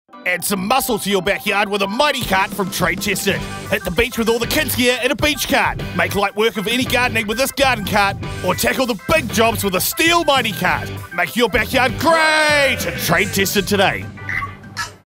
Add some muscle to your backyard with a Mighty Cart from Trade Tested. Hit the beach with all the kids' gear in a beach cart. Make light work of any gardening with this garden cart, or tackle the big jobs with a steel Mighty Cart. Make your backyard great and Trade Tested today.